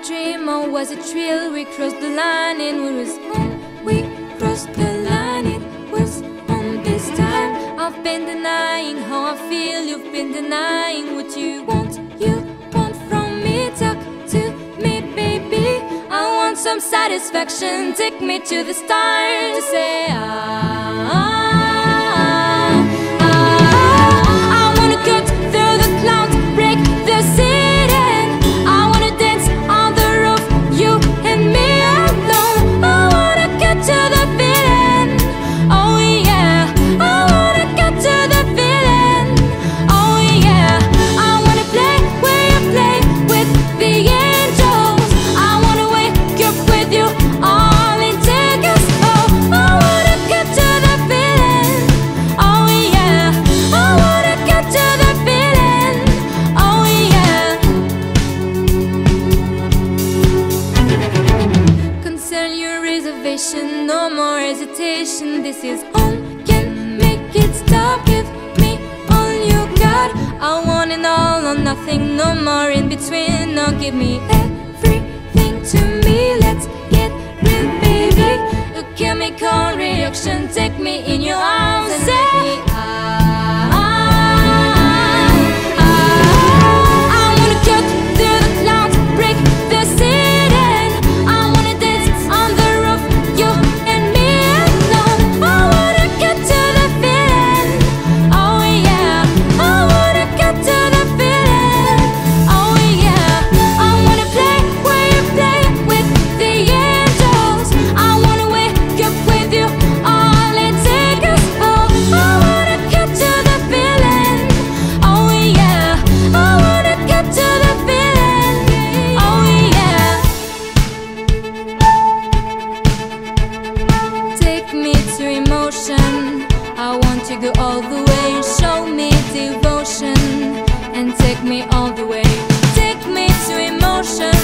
dream or was it real? We crossed the line and it was on. We crossed the line, it was on this time. I've been denying how I feel, you've been denying what you want. You want from me, talk to me, baby. I want some satisfaction, take me to the stars. To say I wanna cut through the clouds, break the ceiling. I wanna dance on the roof, you and me alone. I wanna get to the feeling, oh yeah. I wanna get to the feeling, oh yeah. I wanna play where you play with the angels. I wanna wake up with you all in Vegas. Oh, I wanna get to the feeling, oh yeah. I wanna get to the feeling, oh yeah. Cancel your reservation, no more hesitation. This is on, can make it stop. Give me all you got. I want it all or nothing, no more in between. Now give me everything to me. Let's get real, baby. A chemical reaction, take me in your arms and take me I wanna cut through the clouds, break the ceiling. I wanna dance on the roof, you and me alone. I wanna get to the feeling, oh yeah. I wanna get to the feeling, oh yeah. I wanna play where you play with the angels. I wanna wake up with you all in Vegas. Oh, I wanna get to the feeling, oh yeah. I wanna get to the feeling, oh yeah. Take me to emotion, I want to go all the way. Show me devotion and take me all the way. Take me to emotion,